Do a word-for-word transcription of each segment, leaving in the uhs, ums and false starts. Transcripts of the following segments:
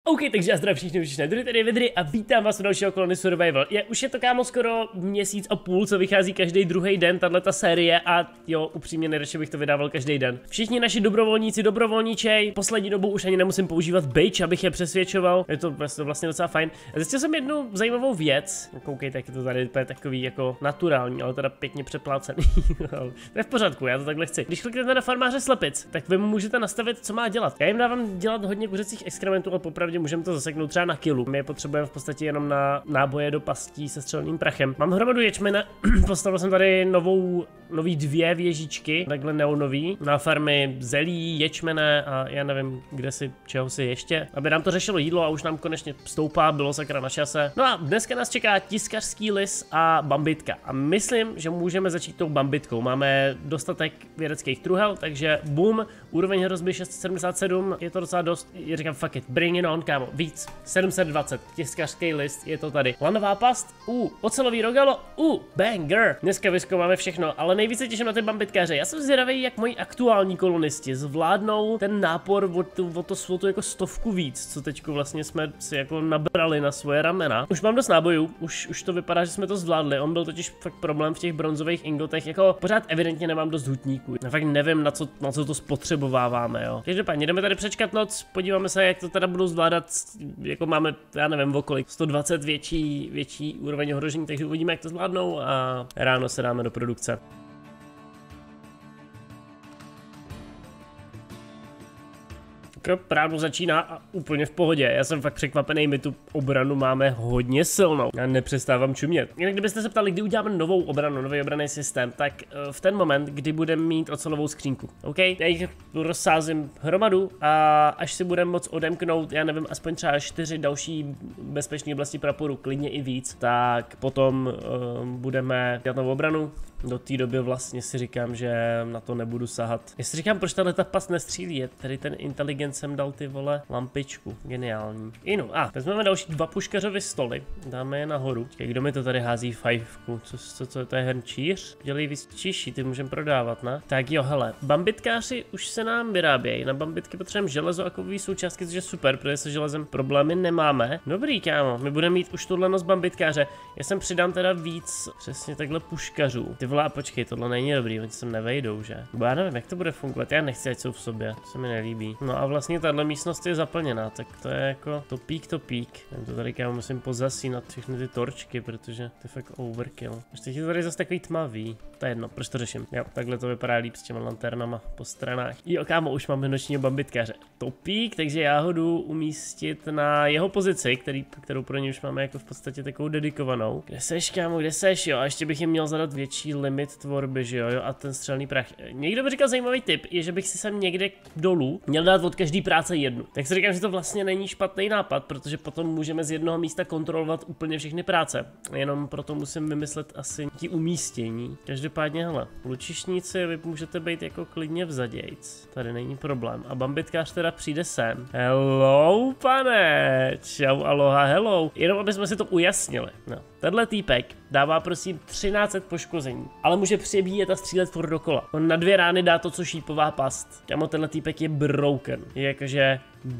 OK, takže já zdravím všichni, všichni druhy, tady Vidry a vítám vás u dalšího Colony Survival. Je, už je to kámo skoro měsíc a půl, co vychází každý druhý den tato série a jo, upřímně nejradši bych to vydával každý den. Všichni naši dobrovolníci, dobrovolníčej, poslední dobou už ani nemusím používat badge, abych je přesvědčoval, je to vlastně docela fajn. Zjistil jsem jednu zajímavou věc, koukejte, jak je to tady takový jako naturální, ale teda pěkně přeplácený. To je v pořádku, já to takhle chci. Když kliknete na farmáře slepic, tak vy mu můžete nastavit, co má dělat. Já jim dávám dělat hodně kuřecích exkrementů, ale popravdě můžeme to zaseknout třeba na kilu. My je potřebujeme v podstatě jenom na náboje do pastí se střelným prachem. Mám hromadu ječmene, postavil jsem tady novou, nový dvě věžičky, takhle neonový, na farmy zelí, ječmene a já nevím, kde si, čeho si ještě, aby nám to řešilo jídlo a už nám konečně stoupá, bylo sakra na čase. No a dneska nás čeká tiskařský lis a bambitka. A myslím, že můžeme začít tou bambitkou. Máme dostatek vědeckých truhel, takže boom, úroveň hrozby šest set sedmdesát sedm, je to docela dost, já říkám fuck it, bring it on, kámo, víc, sedm set dvacet, tiskařský list, je to tady. Lanová past, u, ocelový rogalo, u, banger. Dneska vyzkoumáme všechno, ale nejvíce těším na ty bambitkáře. Já jsem zvědavý, jak moji aktuální kolonisti zvládnou ten nápor od tu, od to svotu jako stovku víc, co teďko vlastně jsme si jako nabrali na svoje ramena. Už mám dost nábojů, už, už to vypadá, že jsme to zvládli, on byl totiž fakt problém v těch bronzových ingotech, jako pořád evidentně nemám dost hutníků. Já fakt nevím, na co, na co to spotřebováváme, jo. Každopádně jdeme tady přečkat noc, podíváme se, jak to teda budou zvládat, jako máme, já nevím, okolik, sto dvacet větší, větší úroveň ohrožení, takže uvidíme, jak to zvládnou a ráno se dáme do produkce. Právě začíná a úplně v pohodě. Já jsem fakt překvapený, my tu obranu máme hodně silnou. Já nepřestávám čumět. Jinak kdybyste se ptali, kdy uděláme novou obranu, nový obranný systém, tak v ten moment, kdy budeme mít ocelovou skřínku. OK? Já jich rozsázím hromadu a až si budeme moc odemknout, já nevím, aspoň třeba čtyři další bezpečné oblasti praporu, klidně i víc, tak potom uh, budeme dělat novou obranu. Do té doby vlastně si říkám, že na to nebudu sahat. Já si říkám, proč tahle ta pas nestřílí, je tady ten inteligent jsem dal ty vole lampičku, geniální. Inu, a vezmeme další dva puškařovy stoly, dáme je nahoru. Čekaj, kdo mi to tady hází fajfku, co, co, co to je hrnčíř? Dělej víc čiší, ty můžeme prodávat, ne? Tak jo, hele, bambitkáři už se nám vyrábějí, na bambitky potřebujeme železo a kovové součástky, což je super, protože se železem problémy nemáme. Dobrý, kámo, my budeme mít už tuhle noc bambitkáře. Já jsem přidám teda víc, přesně takhle puškařů. Ty vole, počkej, tohle není dobrý, oni sem nevejdou, že? Bo já nevím, jak to bude fungovat, já nechci, ať jsou v sobě, to se mi nelíbí. No a vlastně tahle místnost je zaplněná, tak to je jako topík, topík. Já to tady kámo musím pozasínat všechny ty torčky, protože to je fakt overkill. Až teď je tady zase takový tmavý. To je jedno, proč to řeším? Jo, takhle to vypadá líp s těma lanternama po stranách. Jo, kámo, už máme nočního bambitkáře. Topík, takže já ho jdu umístit na jeho pozici, který, kterou pro ně už máme jako v podstatě takovou dedikovanou. Kde seš, kámo, kde seš, jo? A ještě bych jim měl zadat větší limit tvorby, že jo, jo? A ten střelný prach. Někdo by říkal zajímavý tip, je, že bych si sem někde dolů měl dát od každý práce jednu. Tak si říkám, že to vlastně není špatný nápad, protože potom můžeme z jednoho místa kontrolovat úplně všechny práce. Jenom proto musím vymyslet asi tí umístění. Každopádně, hele, lučišníci, vy můžete být jako klidně vzadějc. Tady není problém. A bambitkář teda přijde sem. Hello, pane. Čau, aloha, hello. Jenom aby jsme si to ujasnili. No. Tenhle týpek dává prosím třináct set poškození, ale může přebíjet a střílet furt dokola. On na dvě rány dá to, co šípová past. Kámo, tenhle týpek je broken. Je jakože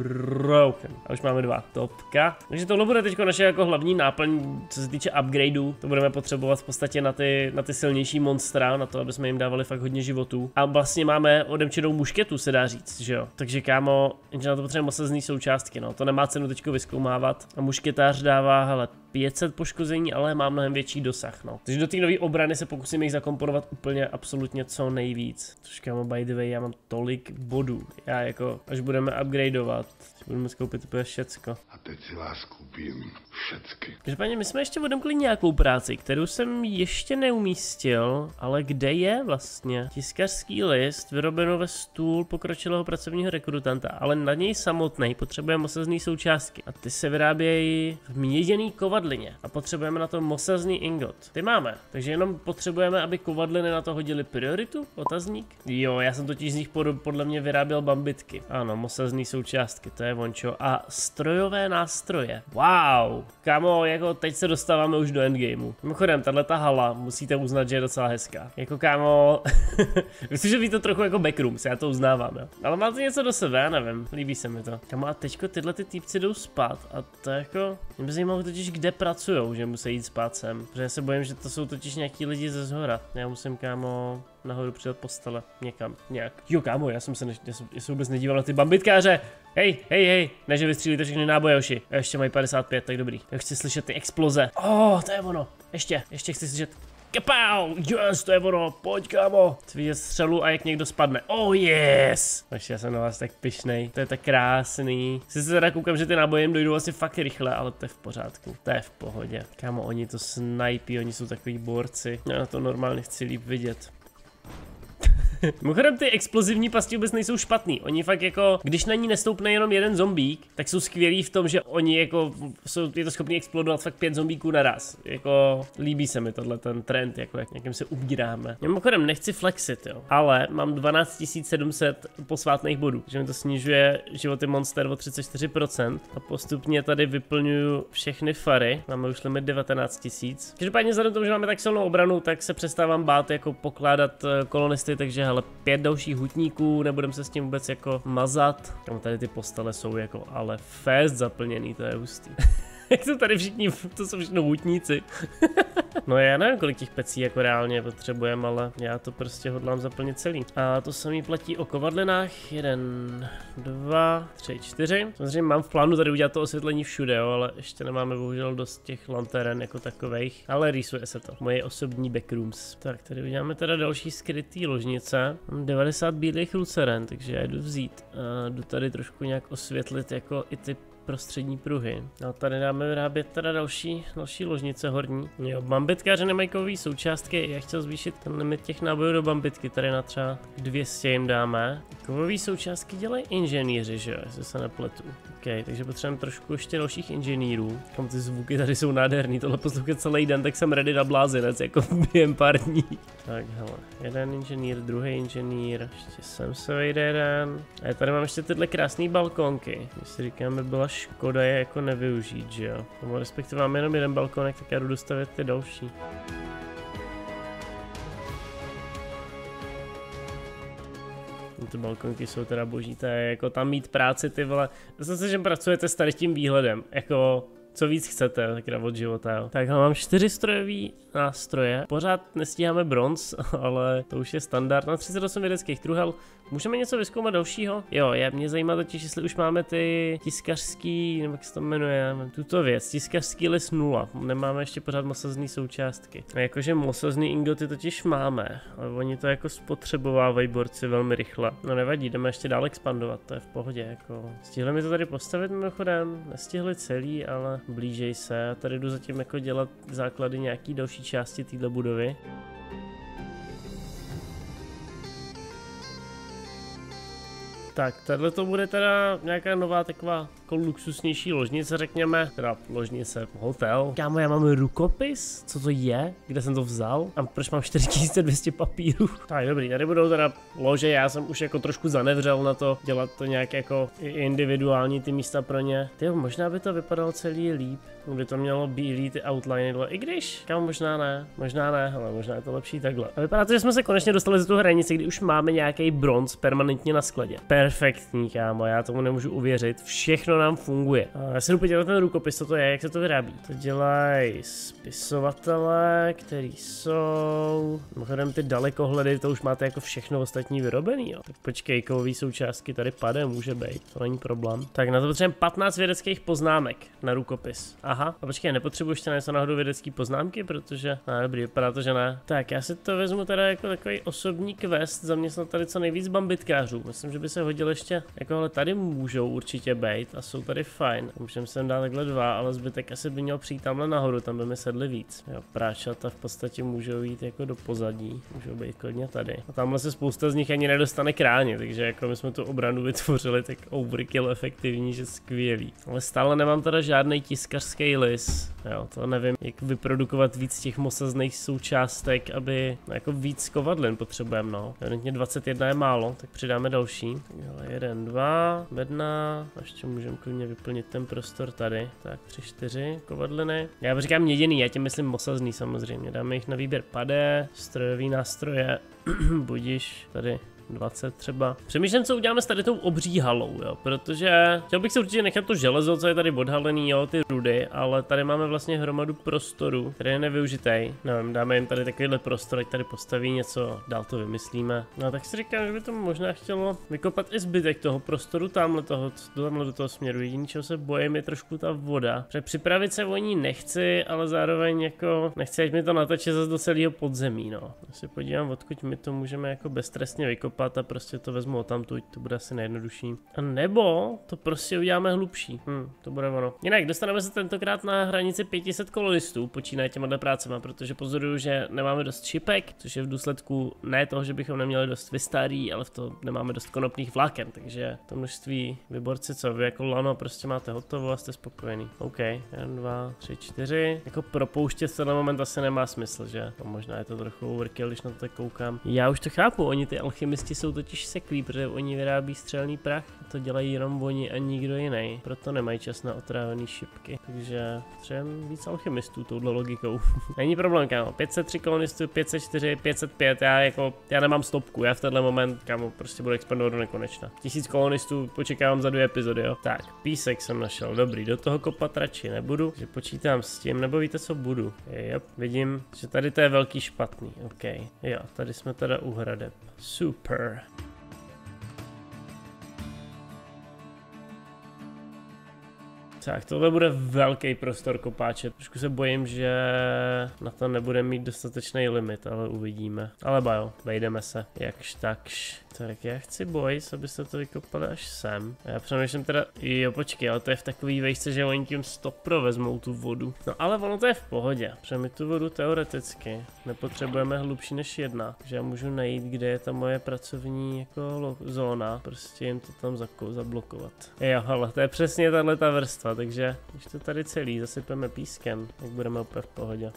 broken. A už máme dva. Topka. Takže tohle bude teď naše jako hlavní náplň, co se týče upgradeů. To budeme potřebovat v podstatě na ty, na ty silnější monstra, na to, aby jsme jim dávali fakt hodně životů. A vlastně máme odemčenou mušketu, se dá říct, že jo. Takže kámo, jenže na to potřebujeme osazný součástky, no. To nemá cenu teďko vyzkoumávat. A mušketář dává, hele, pět set poškození, ale má mnohem větší dosah, no. Takže do té nové obrany se pokusím jich zakomponovat úplně absolutně co nejvíc. Což kámo, by the way, já mám tolik bodů. Já jako, až budeme upgradeovat, budeme skoupit úplně všecko. A teď si vás koupím všecky. Každopádně my jsme ještě odemkli nějakou práci, kterou jsem ještě neumístil, ale kde je vlastně? Tiskařský list, vyrobeno ve stůl pokročilého pracovního rekrutanta, ale na něj samotný potřebujeme mosazný součástky. A ty se vyrábějí v měděný kovadlině. A potřebujeme na to mosazný ingot. Ty máme, takže jenom potřebujeme, aby kovadliny na to hodili prioritu? Otazník? Jo, já jsem totiž z nich podle mě vyráběl bambitky. Ano, mosazný součástky, to je vončo. A strojové nástroje. Wow! kámo, jako teď se dostáváme už do endgameu. Mimochodem, tahleta hala, musíte uznat, že je docela hezká. Jako kámo, myslím, že ví to trochu jako backrooms, já to uznávám, jo. Ale má to něco do sebe, já nevím, líbí se mi to. Kámo, a teďko tyhle ty týpci jdou spát a to jako, mě by zajímalo totiž, kde pracujou, že musí jít spát sem. Protože já se bojím, že to jsou totiž nějaký lidi ze zhora. Já musím, kámo, nahoru přidat postele, někam, nějak. Jo, kámo, já jsem se, ne, já jsem, já jsem vůbec nedíval na ty bambitkáře. Hej, hej, hej, ne, že vystřílíte všechny náboje, Joši. A ještě mají padesát pět, tak dobrý. Já chci slyšet ty exploze. Oh, to je ono. Ještě, ještě chci slyšet. Kapau, yes, to je ono, pojď, kámo. Chci vidět střelu a jak někdo spadne. Oh, yes. Ještě já jsem na vás tak pyšnej, to je tak krásný. Sice teda koukám, že ty náboje jim dojdou asi fakt rychle, ale to je v pořádku, to je v pohodě. Kámo, oni to snajpí, oni jsou takový borci. Já na to normálně chci líp vidět. Mimochodem ty explozivní pasti vůbec nejsou špatný, oni fakt jako, když na ní nestoupne jenom jeden zombík, tak jsou skvělí v tom, že oni jako, jsou, je to schopný explodovat fakt pět zombíků naraz, jako líbí se mi tohle ten trend, jako jak někým se ubíráme. Mimochodem nechci flexit, jo, ale mám dvanáct tisíc sedm set posvátných bodů, že mi to snižuje životy monster o třicet čtyři procent a postupně tady vyplňuju všechny fary, máme už limit devatenáct tisíc. Každopádně vzhledem k tomu, že máme tak silnou obranu, tak se přestávám bát jako pokládat kolonisty, takže ale pět dalších hutníků, nebudem se s tím vůbec jako mazat. Tam tady ty postele jsou jako ale fest zaplněný, to je hustý. Jak jsou tady všichni, to jsou všechno hutníci. No já nevím, kolik těch pecí jako reálně potřebujeme, ale já to prostě hodlám zaplnit celý. A to samý platí o kovadlinách. Jeden, dva, tři, čtyři. Samozřejmě mám v plánu tady udělat to osvětlení všude, jo, ale ještě nemáme bohužel dost těch lanteren jako takovejch. Ale rýsuje se to. Moje osobní backrooms. Tak, tady uděláme teda další skrytý ložnice. Mám devadesát bílých luceren, takže já jdu vzít. A jdu tady trošku nějak osvětlit jako i ty prostřední pruhy. A tady dáme vyrábět teda další, další ložnice horní. Jo, bambitkáře nemají kovové součástky, já chtěl zvýšit ten limit těch nábojů do bambitky, tady na třeba dvě stě jim dáme. Kovové součástky dělají inženýři, že jo, jestli se nepletu. Ok, takže potřebujeme trošku ještě dalších inženýrů. Kam ty zvuky tady jsou nádherný, tohle poslouchat celý den, tak jsem ready na blázinec, jako během pár dní. Tak hele, jeden inženýr, druhý inženýr, ještě sem se vejde jeden. A já tady mám ještě tyhle krásné balkonky. Když si říkáme, byla škoda je jako nevyužít, že jo. No, respektive máme jenom jeden balkonek, tak já jdu dostavit ty další. Ty balkonky jsou teda boží, to je jako tam mít práci, ty vole. Myslím si, že pracujete s tady tím výhledem, jako co víc chcete, tak od života, jo. Tak mám čtyři strojový nástroje, pořád nestíháme bronz, ale to už je standard. Na třicet osm vědeckých truhel. Můžeme něco vyzkoumat dalšího? Jo, je, mě zajímá totiž, jestli už máme ty tiskařský, nebo jak se to jmenuje, tuto věc, tiskařský list nula. Nemáme ještě pořád mosazný součástky. A jakože mosazný ingoty totiž máme, ale oni to jako spotřebovávají borci velmi rychle. No nevadí, jdeme ještě dál expandovat, to je v pohodě, jako. Stihli mi to tady postavit mimochodem? Nestihli celý, ale blížej se. A tady jdu zatím jako dělat základy nějaký další části této budovy. Tak, tahle to bude teda nějaká nová taková jako luxusnější ložnice, řekněme. Teda ložnice, hotel. Kámo, já mám rukopis? Co to je? Kde jsem to vzal? A proč mám čtyři tisíce dvě stě papírů? Tak, dobrý, tady budou teda lože, já jsem už jako trošku zanevřel na to, dělat to nějak jako individuální ty místa pro ně. Tyjo, možná by to vypadalo celý líp. By to mělo bílý ty outliny, i když, kámo, možná ne, možná ne, ale možná je to lepší takhle. A vypadá to, že jsme se konečně dostali z tu hranici, kdy už máme nějaký bronz permanentně na skladě. Perfektní, kámo, já tomu nemůžu uvěřit, všechno nám funguje. A já si jdu podívat ten rukopis, co to je, jak se to vyrábí. To dělají spisovatelé, který jsou... Mimochodem ty dalekohledy, to už máte jako všechno ostatní vyrobený, jo. Tak počkej, kovové součástky tady pade, může být, to není problém. Tak na to potřebujeme patnáct vědeckých poznámek na rukopis. Aha, a počkej, nepotřebuji ještě něco náhodou vědecký poznámky, protože... No, dobrý, vypadá to, že ne. Tak, já si to vezmu teda jako takový osobní quest, zaměstnat tady co nejvíc bambitkářů. Myslím, že by se hodil ještě, jako ale tady můžou určitě být a jsou tady fajn. Můžeme sem dát takhle dva, ale zbytek asi by měl přijít tamhle nahoru, tam by mi sedli víc. Jo, práčata v podstatě můžou jít jako do pozadí, můžou být klidně tady. A tamhle se spousta z nich ani nedostane k ráně, takže jako my jsme tu obranu vytvořili tak overkill efektivní, že skvělý. Ale stále nemám teda žádný tiskařský list. Jo, to nevím, jak vyprodukovat víc těch mosazných součástek, aby no, jako víc kovadlin potřebujeme, no. Evidentně dvacet jedna je málo, tak přidáme další. Jo, jeden, dva, bedna, a ještě můžeme klidně vyplnit ten prostor tady. Tak tři, čtyři kovadliny. Já říkám měděný, já tím myslím mosazný samozřejmě. Dáme jich na výběr padé, strojový nástroje, budiš tady. dvacet třeba. Přemýšlím, co uděláme s tady tou obří halou, jo, protože chtěl bych se určitě nechat to železo, co je tady odhalený, jo, ty rudy, ale tady máme vlastně hromadu prostoru, který je nevyužitý. Nevím, dáme jim tady takovýhle prostor, ať tady postaví něco, dál to vymyslíme. No tak si říkám, že by to možná chtělo vykopat i zbytek toho prostoru tamhle toho, tamhle do toho směru. Jediný, čeho se bojím, je trošku ta voda. Protože připravit se o ní nechci, ale zároveň jako nechci, ať mi to nateče zase do celého podzemí, no. Já se podívám, odkud my to můžeme jako beztrestně vykopat. A prostě to vezmu odtamtud, to bude asi nejjednodušší. A nebo to prostě uděláme hlubší. Hm, to bude ono. Jinak dostaneme se tentokrát na hranici pět set kolonistů, počínaje těma prácema, protože pozoruju, že nemáme dost šipek, což je v důsledku ne toho, že bychom neměli dost vystarý, ale v to nemáme dost konopných vláken, takže to množství vyborci, co vy jako lano prostě máte hotovo a jste spokojený. OK, jedna, dva, tři, čtyři. Jako propouštět se na moment asi nemá smysl, že? To možná je to trochu overkill, když na to tak koukám. Já už to chápu, oni ty alchymisti jsou totiž seklí, protože oni vyrábí střelný prach, to dělají jenom oni a nikdo jiný, proto nemají čas na otrávený šipky. Takže potřebujeme víc alchymistů touhle logikou. Není problém, kámo. pět set tři kolonistů, pět set čtyři, pět set pět, já jako, já nemám stopku, já v tenhle moment, kámo, prostě budu expandovat do nekonečna. Tisíc kolonistů počekávám za dvě epizody, jo. Tak, písek jsem našel, dobrý, do toho kopat radši nebudu, že počítám s tím, nebo víte, co budu. Jep, vidím, že tady to je velký špatný, ok. Jo, tady jsme teda u hradeb. Super. Tak, tohle bude velký prostor kopáče. Trošku se bojím, že na to nebude mít dostatečný limit, ale uvidíme. Ale bajo, vejdeme se, jakž takž. Tak já chci boys, abyste to vykopali až sem. A já přemýšlím teda, jo počkej, ale to je v takový vejšce, že oni tím stopro vezmou tu vodu. No ale ono to je v pohodě, protože my tu vodu teoreticky nepotřebujeme hlubší než jedna. Že já můžu najít, kde je ta moje pracovní jako zóna, prostě jim to tam zablokovat. Jo, ale to je přesně tahle ta vrstva, takže když to tady celý zasypeme pískem, tak budeme úplně v pohodě.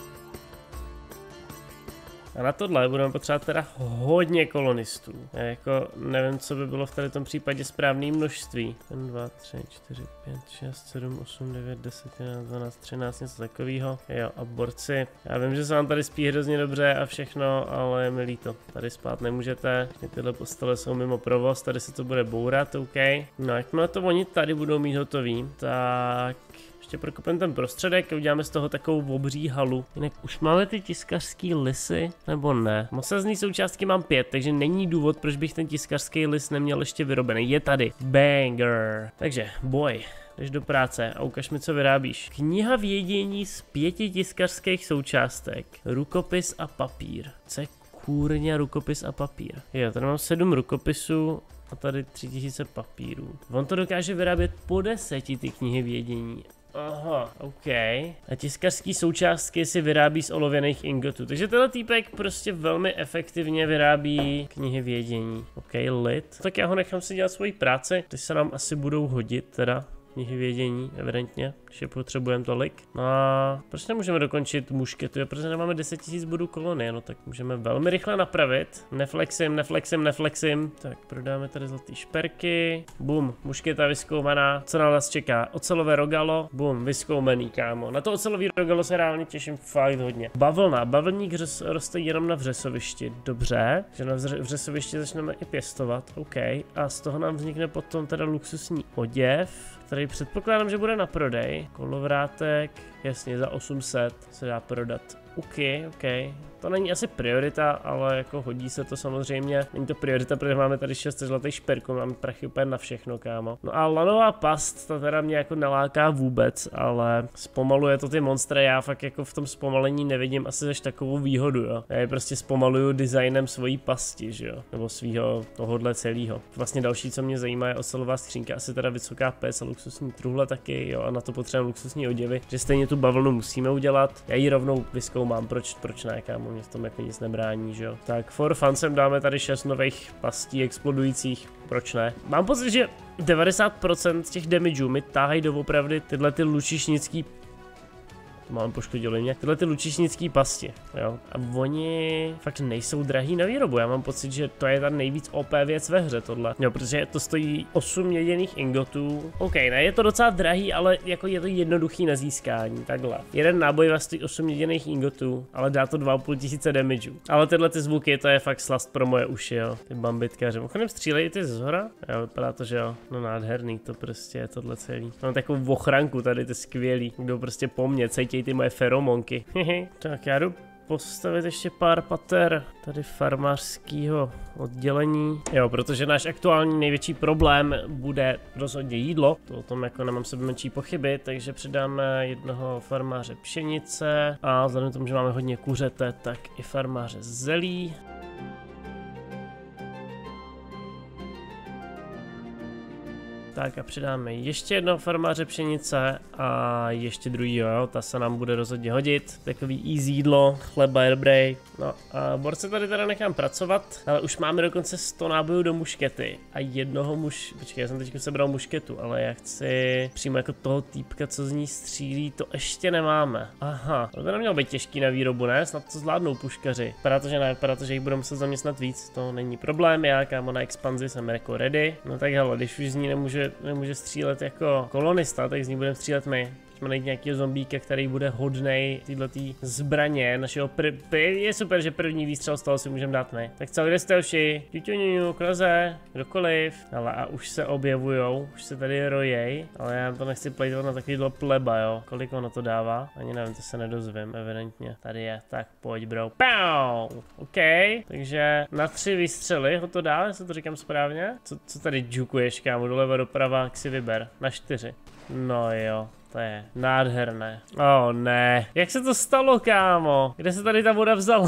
A na tohle budeme potřebovat teda hodně kolonistů. Já jako nevím, co by bylo v tady tom případě správné množství. jeden, dva, tři, čtyři, pět, šest, sedm, osm, devět, deset, jedenáct, dvanáct, třináct, něco takového. Jo, a borci. Já vím, že se vám tady spí hrozně dobře a všechno, ale je mi líto. Tady spát nemůžete. Tyhle postele jsou mimo provoz, tady se to bude bourat, OK. No, jakmile to oni tady budou mít hotový, tak ještě prokopeme ten prostředek a uděláme z toho takovou obří halu. Jinak už máme ty tiskařský lisy, nebo ne? Mosazný součástky mám pět, takže není důvod, proč bych ten tiskařský lis neměl ještě vyrobený. Je tady. Banger. Takže, boj. Jdeš do práce a ukaž mi, co vyrábíš. Kniha vědění z pěti tiskařských součástek. Rukopis a papír. Co je kůrně rukopis a papír? Jo, tady mám sedm rukopisů a tady tři tisíce papírů. On to dokáže vyrábět po deseti ty knihy vědění. Aha, OK. A tiskařský součástky si vyrábí z olověných ingotů. Takže tenhle týpek prostě velmi efektivně vyrábí knihy vědění. OK, lid. Tak já ho nechám si dělat svoji práci. Ty se nám asi budou hodit teda. Knihy vědění, evidentně, že potřebujeme tolik. No a proč nemůžeme dokončit mušketu, jo? Protože nemáme deset tisíc bodů kolonie, no tak můžeme velmi rychle napravit. Neflexím, neflexím, neflexím. Tak prodáme tady zlatý šperky. Bum, mušketa vyzkoumaná. Co na nás čeká? Ocelové rogalo. Bum, vyzkoumený, kámo. Na to ocelový rogalo se reálně těším fakt hodně. Bavlna, bavlník roste jenom na vřesovišti. Dobře, že na vřesovišti začneme i pěstovat, OK. A z toho nám vznikne potom teda luxusní oděv, který předpokládám, že bude na prodej. Kolovrátek, jasně, za osm set se dá prodat. OK, OK. To není asi priorita, ale jako hodí se to samozřejmě. Není to priorita, protože máme tady šest zlatých šperků, máme prachy úplně na všechno, kámo. No a lanová past, ta teda mě jako neláká vůbec, ale zpomaluje to ty monstre, já fakt jako v tom zpomalení nevidím asi až takovou výhodu, jo. Já je prostě zpomaluju designem svojí pasti, že jo, nebo svýho tohodle celého. Vlastně další, co mě zajímá, je ocelová skřínka, asi teda vysoká pes a luxusní truhle taky, jo, a na to potřebujeme luxusní oděvy, že stejně tu bavlnu musíme udělat. Já ji rovnou vyzkoumám, proč, proč ne, kámo. Mě v tom jako nic nebrání, že jo. Tak for fun sem dáme tady šest nových pastí explodujících, proč ne. Mám pocit, že devadesát procent těch damageů mi táhají doopravdy tyhle ty lučišnický mám poškodili mě. Tyhle ty lučišnický pasti, jo. A oni fakt nejsou drahý na výrobu. Já mám pocit, že to je ta nejvíc O P věc ve hře tohle. Jo, protože to stojí osm měděných ingotů. OK, ne, je to docela drahý, ale jako je to jednoduchý na získání, takhle. Jeden náboj vás stojí osm měděných ingotů, ale dá to dva a půl tisíce damageu. Ale tyhle ty zvuky, to je fakt slast pro moje uši, jo. Ty bambitkaři. Mimochodem střílejí ty zhora? Jo, vypadá to, že jo. No nádherný, to prostě je tohle celý. Mám takovou ochranku tady, ty skvělý. Kdo prostě po mně, cejtěj ty moje feromonky. Tak já jdu postavit ještě pár pater tady farmářského oddělení. Jo, protože náš aktuální největší problém bude rozhodně jídlo. To o tom jako nemám sebe menší pochyby, takže přidáme jednoho farmáře pšenice a vzhledem k tomu, že máme hodně kuřete, tak i farmáře zelí. Tak a přidáme ještě jednoho farmáře pšenice a ještě druhýho, jo, ta se nám bude rozhodně hodit. Takový easy jídlo, chleba, airbray. No a borce tady teda nechám pracovat, ale už máme dokonce sto nábojů do muškety a jednoho muž... Počkej, já jsem teď sebral mušketu, ale já chci přímo jako toho týpka, co z ní střílí, to ještě nemáme. Aha, to by nemělo být těžký na výrobu, ne? Snad to zvládnou puškaři. Vypadá to, že ne, vypadá to, že jich budeme muset zaměstnat víc, to není problém, já kámo na expanzi jsem jako ready. No tak hele, když už z ní nemůže nemůže střílet jako kolonista, tak z ní budeme střílet my. Pojďme najít nějakého zombíka, který bude hodnej týhletý zbraně našeho pr... Je super, že první výstřel z toho si můžeme dát my. Tak co, kde jste vši? Tuťuňuňu, Kloze, kdokoliv. Ale a už se objevujou, už se tady rojej, ale já to nechci plejtovat na takovýhle pleba, jo. Kolik ono to dává? Ani nevím, to se nedozvím, evidentně. Tady je, tak pojď bro. Pow! OK, takže na tři výstřely ho to dá, jestli to říkám správně. Co, co tady džukuješ, kámo, doleva doprava, jak si vyber. Na čtyři. No jo. To je nádherné. Oh ne. Jak se to stalo, kámo? Kde se tady ta voda vzala?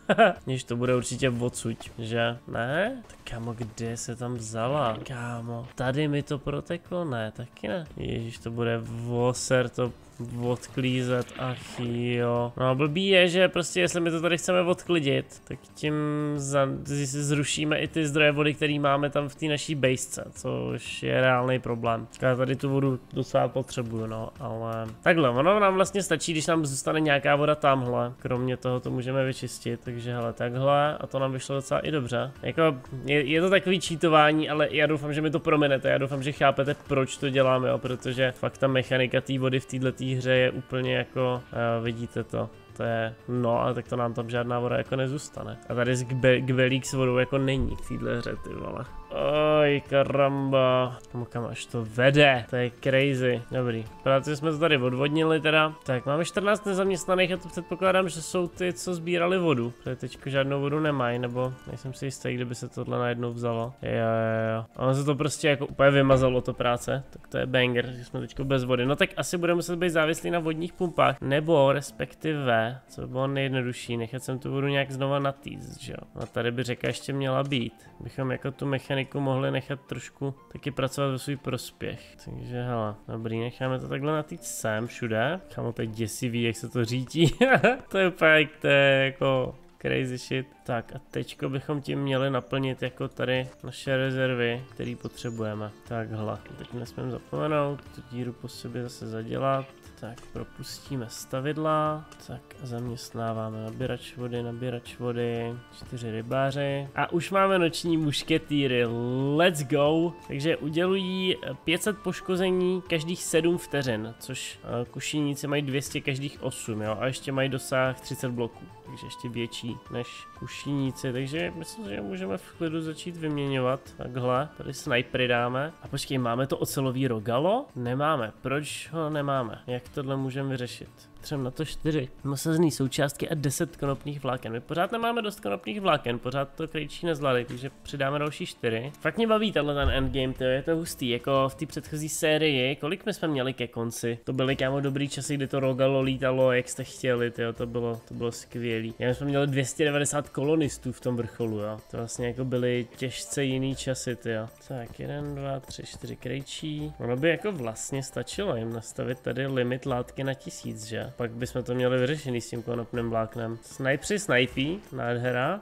Jež to bude určitě odsuť, že? Ne? Tak kámo, kde se tam vzala? Kámo, tady mi to proteklo? Ne, taky ne. Ježíš, to bude voser to odklízet, ach jo. No blbý je, že prostě jestli my to tady chceme odklidit, tak tím za, zrušíme i ty zdroje vody, které máme tam v té naší bejsce, což je reálný problém. Já tady tu vodu docela potřebuju, no, ale takhle, ono nám vlastně stačí, když nám zůstane nějaká voda tamhle. Kromě toho to můžeme vyčistit, takže hele, takhle a to nám vyšlo docela i dobře. Jako, je, je to takový cheatování, ale já doufám, že mi to prominete, já doufám, že chápete, proč to děláme, jo, protože fakt ta mechanika té vody v této hře je úplně jako, uh, vidíte to, to je, no ale tak to nám tam žádná voda jako nezůstane. A tady z gvelík s vodou jako není v téhle hře, ty vole. Oj, karamba. Kam až to vede, to je crazy. Dobrý, protože jsme to tady odvodnili teda. Tak máme čtrnáct nezaměstnaných a to předpokládám, že jsou ty, co sbírali vodu. Protože teďko žádnou vodu nemají, nebo nejsem si jistý, kdyby se tohle najednou vzalo. Jo, jo, jo. A ono se to prostě jako úplně vymazalo, to práce. Tak to je banger, že jsme teďko bez vody. No tak asi budeme muset být závislí na vodních pumpách. Nebo respektive, co by bylo nejjednodušší, nechat jsem tu vodu nějak znova natýct, že jo. A tady by řeka ještě měla být. Bychom jako tu mechaniku mohli nechat trošku taky pracovat ve svůj prospěch. Takže hele, dobrý, necháme to takhle natýct sem všude. Kámo, to je děsivý, jak se to řítí. To je fakt, to je jako crazy shit. Tak a teďko bychom tím měli naplnit jako tady naše rezervy, které potřebujeme. Takhle, teď nesmím zapomenout, tu díru po sobě zase zadělat. Tak propustíme stavidla, tak zaměstnáváme nabírač vody, nabírač vody, čtyři rybáři a už máme noční mušketýry, let's go. Takže udělují pět set poškození každých sedm vteřin, což kušíníci mají dvě stě každých osm, jo, a ještě mají dosah třicet bloků, takže ještě větší než kušíníci, takže myslím, že můžeme v klidu začít vyměňovat, takhle, tady snipery dáme. A počkej, máme to ocelový rogalo? Nemáme, proč ho nemáme? Jak tohle můžeme vyřešit? Třeba na to čtyři nasazný součástky a deset konopných vláken. My pořád nemáme dost konopných vláken, pořád to krejčí nezvládli, takže přidáme další čtyři. Fakt mě baví tenhle ten endgame, to je to hustý, jako v té předchozí sérii, kolik my jsme měli ke konci. To byly kámo dobrý časy, kdy to rogalo lítalo, jak jste chtěli, tyjo, to bylo, to bylo skvělý. Já jsme měli dvě stě devadesát kolonistů v tom vrcholu, jo. To vlastně jako byly těžce jiný časy, tyjo. Tak, jeden, dva, tři, čtyři krejčí. Ono by jako vlastně stačilo jim nastavit tady limit látky na tisíc, že? Pak bychom to měli vyřešený s tím konopným vláknem. Snipři snipí, nádhera.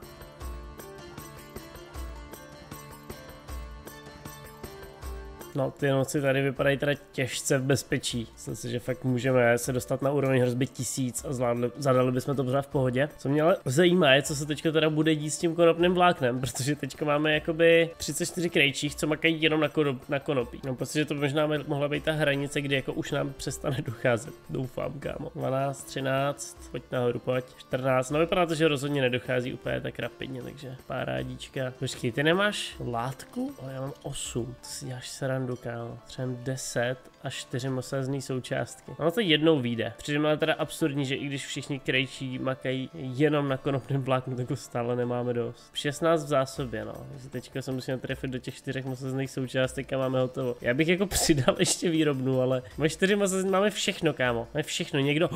No, ty noci tady vypadají teda těžce v bezpečí. Myslím si, že fakt můžeme se dostat na úroveň hrozby tisíc a zvládli, zadali bychom to pořád v pohodě. Co mě ale zajímá je, co se teďka teda bude dít s tím konopným vláknem, protože teďka máme jakoby třicet čtyři krejčích, co makají jenom na, konop, na konopí. No, protože to možná mohla být ta hranice, kdy jako už nám přestane docházet. Doufám, kámo. dvanáct, třináct, pojď nahoru, pojď. čtrnáct, no vypadá to, že rozhodně nedochází úplně tak rapidně, takže párádíčka. Počkej, ty nemáš látku? Ale já mám osm, to si děláš srandu, kámo. Třeba deset a čtyři mosazný součástky. No to jednou vyjde. Přijde ale teda absurdní, že i když všichni krejčí makají jenom na konopném vláknu, tak ho stále nemáme dost. šestnáct v zásobě, no. Takže teďka se musíme trefit do těch čtyřech mosazných součástek a máme hotovo. Já bych jako přidal ještě výrobnu, ale máme čtyři mosazný, máme všechno, kámo. Máme všechno, někdo...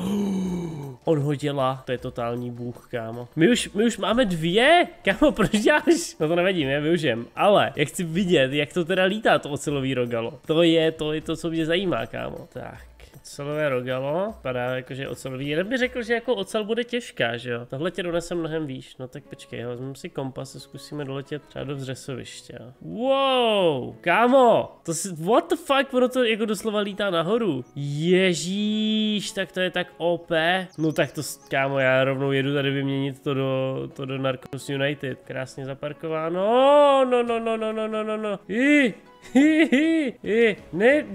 On ho dělá, to je totální bůh, kámo. My už, my už máme dvě? Kámo, proč děláš? No to nevadím, já využijem. Ale jak chci vidět, jak to teda lítá, to ocelový rogalo. To je, to je to, co mě zajímá, kámo. Tak. Ocelové rogalo, padá jakože ocelový, jeden by řekl, že jako ocel bude těžká, že jo. Tohle tě donese mnohem výš, no tak počkej, vezmeme si kompas a zkusíme doletět třeba do vzřesoviště. Wow, kámo, to si, what the fuck, ono to jako doslova lítá nahoru. Ježíš, tak to je tak O P. No tak to, kámo, já rovnou jedu tady vyměnit to do, to do Narcos United. Krásně zaparkováno, no, no, no, no, no, no, no, no, hi, hi, hi, hi, ne...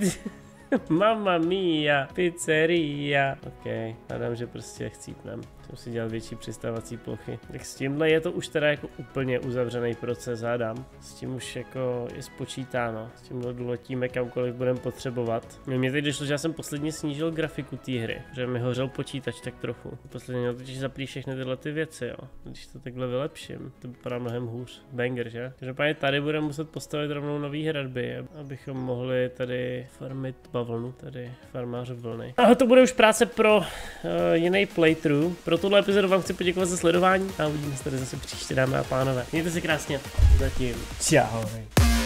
Mamma mia, pizzeria. Ok, hádám, že prostě chcípnem. Musím si dělat větší přistávací plochy. Tak s tímhle je to už teda jako úplně uzavřený proces, hádám. S tím už jako je spočítáno. S tímhle doletíme kamkoliv budeme potřebovat. Mně teď došlo, že já jsem posledně snížil grafiku té hry, že mi hořel počítač tak trochu. Posledně měl totiž zaplít všechny tyhle ty věci, jo. Když to takhle vylepším, to vypadá mnohem hůř. Banger, že? Každopádně tady budeme muset postavit rovnou nový hradby, abychom mohli tady farmit bavlnu, tady farmář vlny. A to bude už práce pro uh, jiný playthrough. Pro tuhle epizodu vám chci poděkovat za sledování a uvidíme se tady zase příště, dámy a pánové. Mějte se krásně. Zatím. Čau.